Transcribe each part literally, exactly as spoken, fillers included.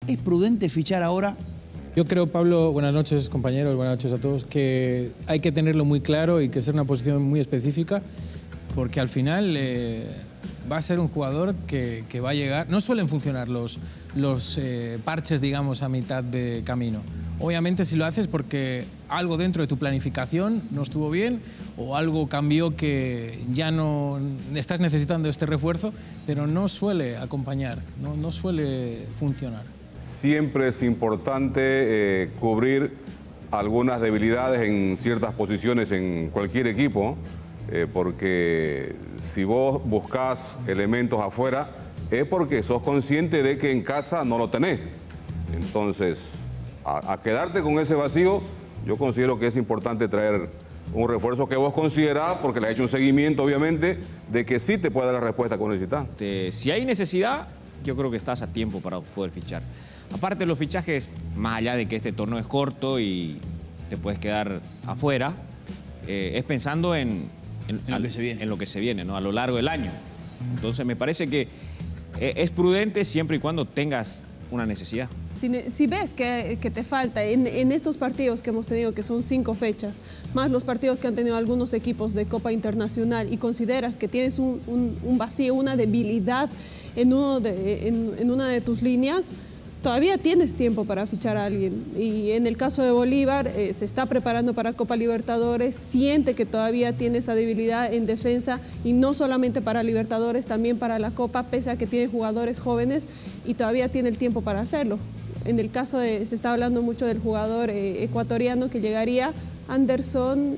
¿Es prudente fichar ahora? Yo creo, Pablo, buenas noches, compañeros, buenas noches a todos, que hay que tenerlo muy claro y que ser una posición muy específica, porque al final eh, va a ser un jugador que, que va a llegar... No suelen funcionar los, los eh, parches, digamos, a mitad de camino. Obviamente, si lo haces porque algo dentro de tu planificación no estuvo bien o algo cambió que ya no estás necesitando este refuerzo, pero no suele acompañar, no, no suele funcionar. Siempre es importante eh, cubrir algunas debilidades en ciertas posiciones en cualquier equipo, eh, porque si vos buscás elementos afuera es porque sos consciente de que en casa no lo tenés. Entonces, a, a quedarte con ese vacío, yo considero que es importante traer un refuerzo que vos considerás, porque le has hecho un seguimiento, obviamente, de que sí te puede dar la respuesta que necesitas. Si hay necesidad, yo creo que estás a tiempo para poder fichar. Aparte de los fichajes, más allá de que este torneo es corto y te puedes quedar afuera, eh, es pensando en, en, en, lo que se viene. en lo que se viene, ¿no? A lo largo del año. Entonces me parece que es prudente siempre y cuando tengas una necesidad. Si, si ves que, que te falta en, en estos partidos que hemos tenido, que son cinco fechas, más los partidos que han tenido algunos equipos de Copa Internacional, y consideras que tienes un, un, un vacío, una debilidad en, uno de, en, en una de tus líneas, todavía tienes tiempo para fichar a alguien. Y en el caso de Bolívar, eh, se está preparando para Copa Libertadores, siente que todavía tiene esa debilidad en defensa, y no solamente para Libertadores, también para la Copa, pese a que tiene jugadores jóvenes y todavía tiene el tiempo para hacerlo. En el caso de, se está hablando mucho del jugador eh, ecuatoriano que llegaría, Anderson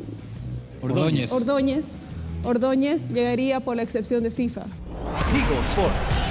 Ordóñez. Ordóñez. Ordóñez llegaría por la excepción de FIFA. Tigo Sport.